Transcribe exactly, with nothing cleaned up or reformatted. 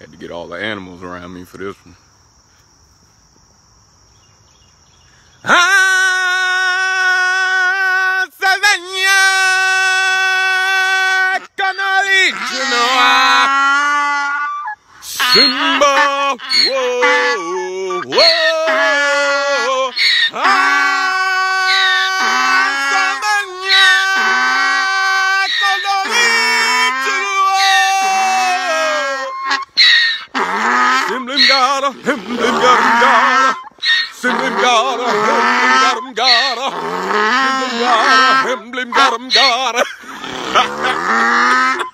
Had to get all the animals around me for this one. Ah, Savenya Song Simba, whoa, whoa. Ah, Savenya Simlim gara, himlim garum gara, simlim gara, himlim garum gara, simlim gara, himlim garum gara.